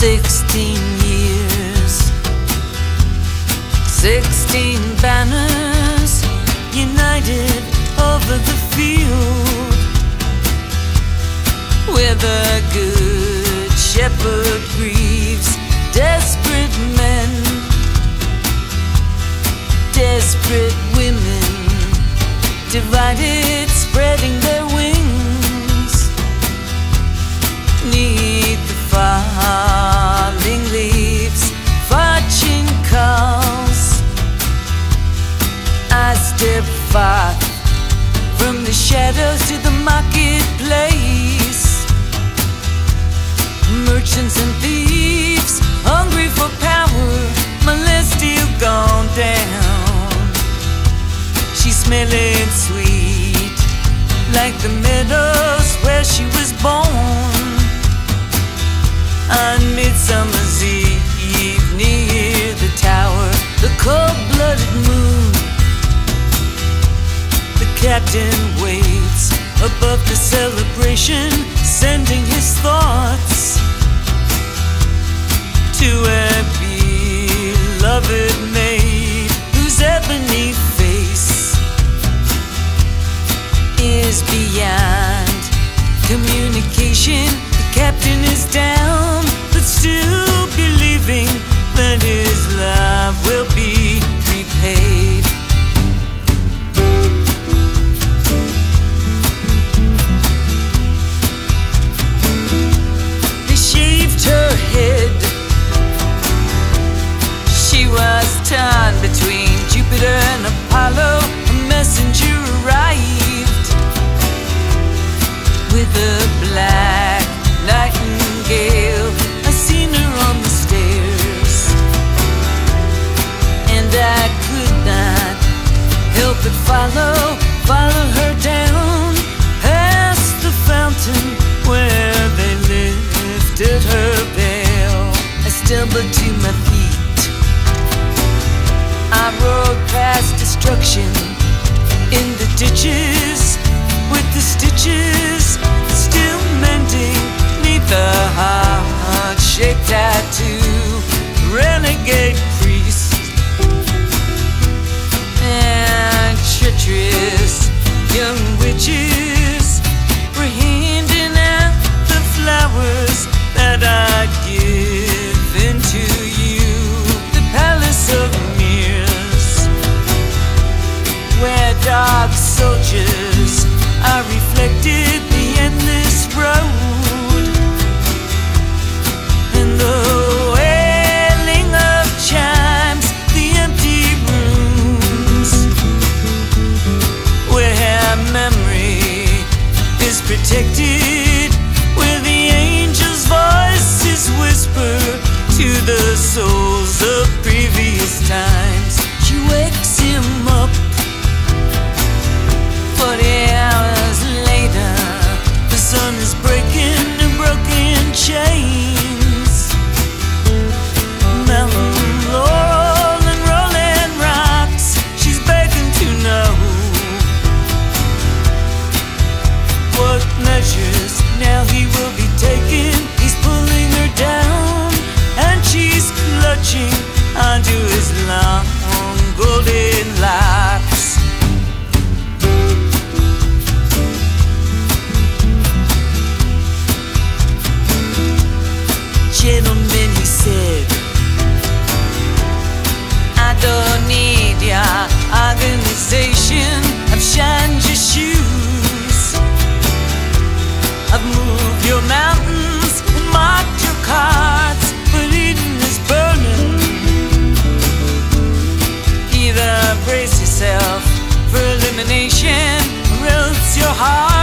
16 years, 16 banners united over the field, where the good shepherd grieves desperate men, desperate women, divided, spreading their wings 'neath the falling leaves, fetching calls. I step far from the shadows to the marketplace. Merchants and thieves, hungry for power, my leg's still gone down. She's smelling sweet, like the meadows where she was born. On Midsummer's Eve, near the tower, the cold-blooded moon, the captain waits above the celebration, sending his thoughts to a beloved maid whose ebony face is beyond communication. The captain is down, but still believing that his love will be repaid. They shaved her head. She was torn between Jupiter and Apollo. A messenger arrived with a black nightingale. I seen her on the stairs, and I could not help but follow her down past the fountain where they lifted her veil. I stumbled to my feet. I rode past destruction in the ditches, with the stitches still mending neath the heart-shaped tattoo. Renegade priest and treacherous young witches were handing out the flowers that I'd given to you. The palace of mirrors, where dark soldiers are reflected, the endless road, and the wailing of chimes, the empty rooms, where memory is protected, where the angel's voices whisper to the souls of previous times. She wakes him up 40 hours later. The sun is breaking in broken chains. Mountain laurel and rolling rocks. She's begging to know what measures now he will be taking. He's pulling her down, and she's clutching onto his long golden locks. Gentlemen, he said, I don't need your organization. I've shined your shoes, I've moved your mountains and marked your cards, but Eden is burning. Either brace yourself for elimination, or else your heart